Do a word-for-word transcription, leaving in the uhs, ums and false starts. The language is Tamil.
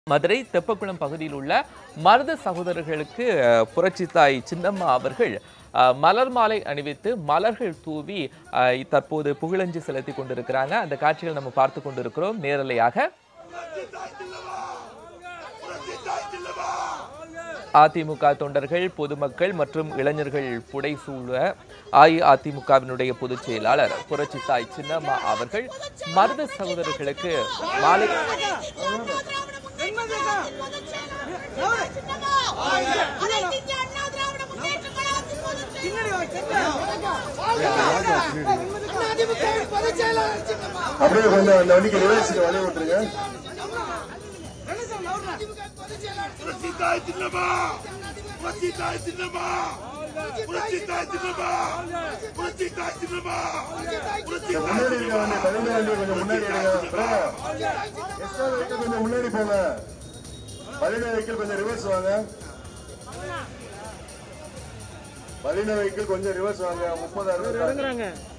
மதுரை தெப்பக்குளம் பகுதியில் உள்ள மருது சகோதரர்களுக்கு புரட்சி தாய் சின்னம்மா அவர்கள் மலர் மாலை அணிவித்து மலர்கள் தூவி தற்போது புகழஞ்சு செலுத்தி கொண்டிருக்கிறாங்க. அந்த காட்சிகள் நம்ம பார்த்து கொண்டிருக்கிறோம் நேரலையாக. அதிமுக தொண்டர்கள், பொதுமக்கள் மற்றும் இளைஞர்கள் புடைசூழ அஇஅதிமுகவினுடைய பொதுச் செயலாளர் புரட்சி தாய் சின்னம்மா அவர்கள் மருது சகோதரர்களுக்கு மாலை அப்படியே கொஞ்சம் அந்த வண்டிக்கு ரிவர்ஸ்க்கு வழி விட்டுருங்க. முன்னாடி வண்டி பதினஞ்சு வண்டி கொஞ்சம் முன்னாடி கொஞ்சம் முன்னாடி போங்க. பதினேழு வெஹிக்கிள் கொஞ்சம் ரிவர்ஸ் வாங்க. பதினேழு வெஹிக்கிள் கொஞ்சம் ரிவர்ஸ் வாங்க. முப்பதாயிரம்